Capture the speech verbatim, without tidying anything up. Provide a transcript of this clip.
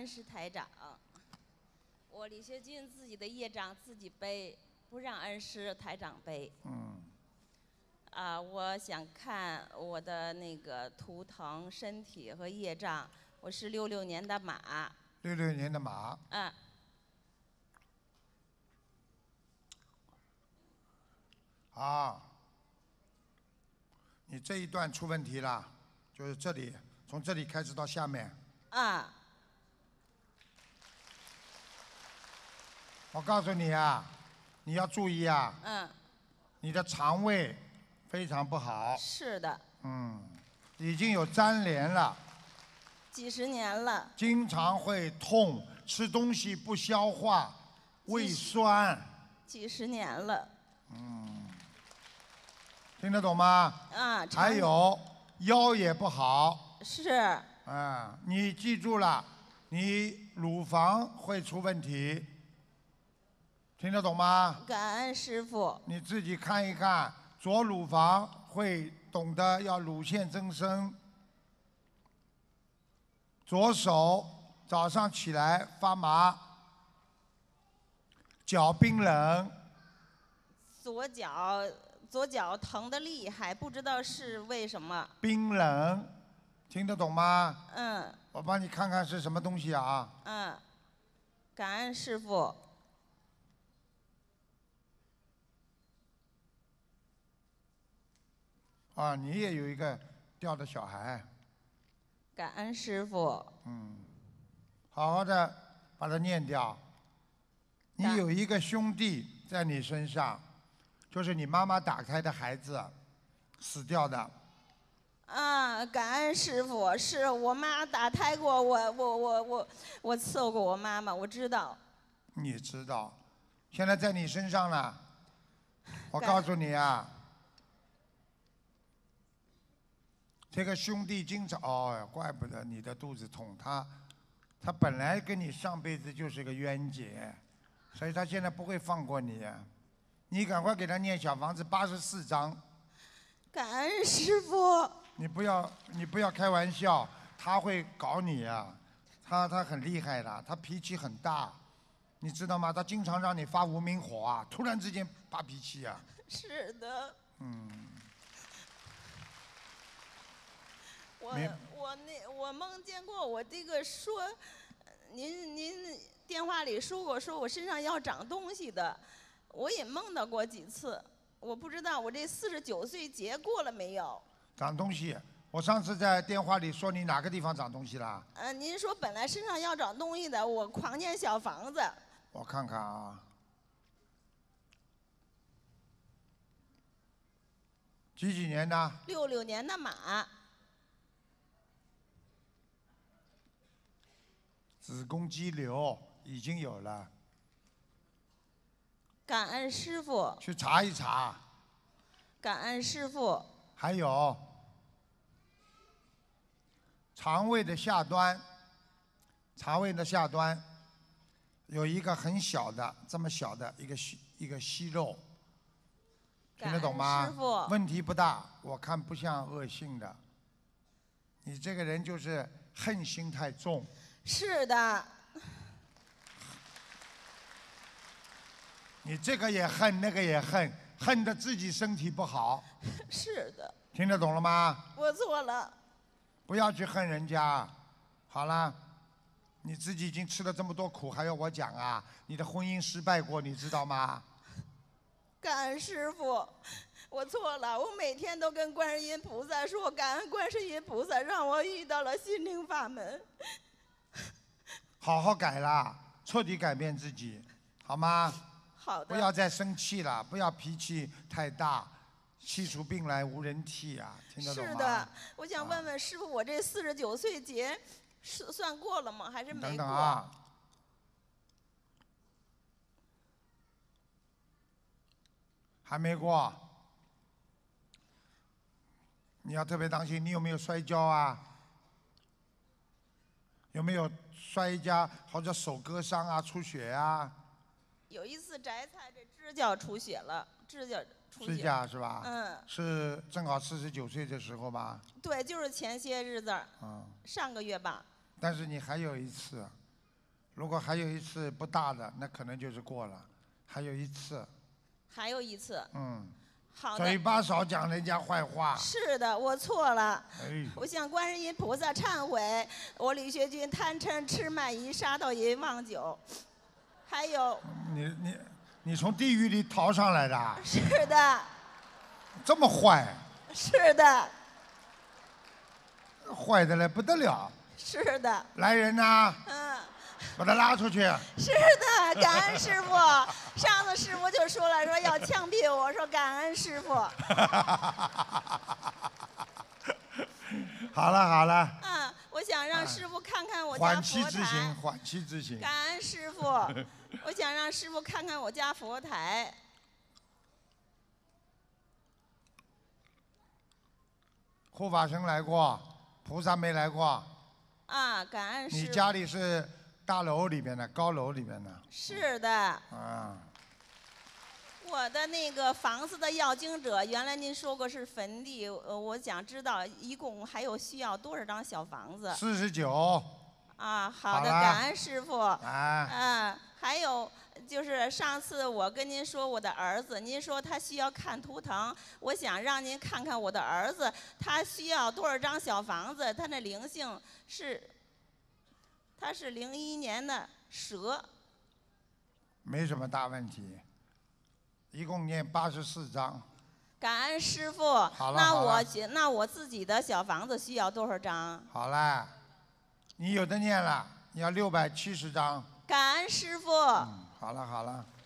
师台长，我李学军自己的业障自己背，不让恩师台长背。 嗯。 啊，我想看我的那个图腾、身体和业障。我是六六年的马。 六六年的马。 嗯。 啊，你这一段出问题了，就是这里，从这里开始到下面。 啊。 我告诉你啊，你要注意啊。 嗯。 你的肠胃非常不好。 是的。 嗯，已经有粘连了。 几十年了。 经常会痛，吃东西不消化，胃酸。 几十年了。 嗯。听得懂吗？ 啊。 还有腰也不好。 是。 啊，你记住了，你乳房会出问题。听得懂吗？ 感恩师父。 你自己看一看，左乳房会懂得要乳腺增生。左手早上起来发麻，脚冰冷。 左脚左脚疼得厉害，不知道是为什么。 冰冷，听得懂吗？ 嗯。 我帮你看看是什么东西啊？ 嗯。感恩师父。 啊，你也有一个掉的小孩。 感恩师父。 嗯，好好的把它念掉。你有一个兄弟在你身上，就是你妈妈打胎的孩子，死掉的。 啊，感恩师父，是我妈打胎过，我我我我我伺候过我妈妈，我知道。 你知道，现在在你身上了。我告诉你啊。这个兄弟经常，哦，怪不得你的肚子痛，他，他本来跟你上辈子就是个冤结，所以他现在不会放过你。你赶快给他念小房子八十四章。 感恩师父。 你不要，你不要开玩笑，他会搞你呀、啊，他他很厉害的，他脾气很大，你知道吗？他经常让你发无名火啊，突然之间发脾气啊。 是的。 嗯。 我我那我梦见过我这个说，您您电话里说过说我身上要长东西的，我也梦到过几次，我不知道我这四十九岁节过了没有？ 长东西，我上次在电话里说你哪个地方长东西了？ 呃，您说本来身上要长东西的，我狂建小房子。 我看看啊，几几年的？ 六六年的马。 子宫肌瘤已经有了。 感恩师父。 去查一查。 感恩师父。 还有肠胃的下端，肠胃的下端有一个很小的，这么小的一个息一个息肉，听得懂吗？ 师父。 问题不大，我看不像恶性的。你这个人就是恨心太重。 是的。 你这个也恨，那个也恨，恨得自己身体不好。 是的。 听得懂了吗？ 我错了。 不要去恨人家。好了，你自己已经吃了这么多苦，还要我讲啊？你的婚姻失败过，你知道吗？ 感恩师父，我错了，我每天都跟观世音菩萨说，感恩观世音菩萨让我遇到了心灵法门。 好好改啦，彻底改变自己，好吗？ 好的。 不要再生气了，不要脾气太大，气出病来无人替啊，听得懂吗？ 是的，我想问问师傅，我这四十九岁节是算过了吗？还是没过？ 等等啊，还没过。你要特别当心，你有没有摔跤啊？有没有摔一跤或者手割伤啊、出血啊？ 有一次摘菜，这指甲出血了，指甲出血。 指甲是吧？ 嗯。 是正好四十九岁的时候吧？ 对，就是前些日子。 嗯。 上个月吧。 但是你还有一次， 如果还有一次不大的，那可能就是过了。还有一次。 还有一次。 嗯。 好的。 嘴巴少讲人家坏话。 是的，我错了。 哎。 我向观世音菩萨忏悔，我李学军贪嗔痴慢疑杀盗淫妄酒，还有。 你你你从地狱里逃上来的？ 是的。 这么坏？ 是的。 坏的嘞不得了。 是的。 来人呐！ 嗯。 把他拉出去。 是的，感恩师傅。上次师傅就说了，说要枪毙我，说感恩师傅。 好了好了。 嗯，我想让师傅看看我家缓佛期执行， 台。 缓期执行。 感恩师傅，我想让师傅看看我家佛台。 护法神来过，菩萨没来过。 啊，感恩师傅。 你家里是大楼里面的，高楼里面的。 是的。 啊。 我的那个房子的要经者，原来您说过是坟地，呃，我想知道一共还有需要多少张小房子？ 四十九。 啊，好的， 好感恩师傅。 啊。 嗯，还有就是上次我跟您说我的儿子，您说他需要看图腾，我想让您看看我的儿子，他需要多少张小房子？他的灵性是，他是零一年的蛇。 没什么大问题。一共念八十四章。 感恩师傅。 好了那好了我那我自己的小房子需要多少张？ 好啦，你有的念了，你要六百七十章。 感恩师傅。 嗯，好了好了。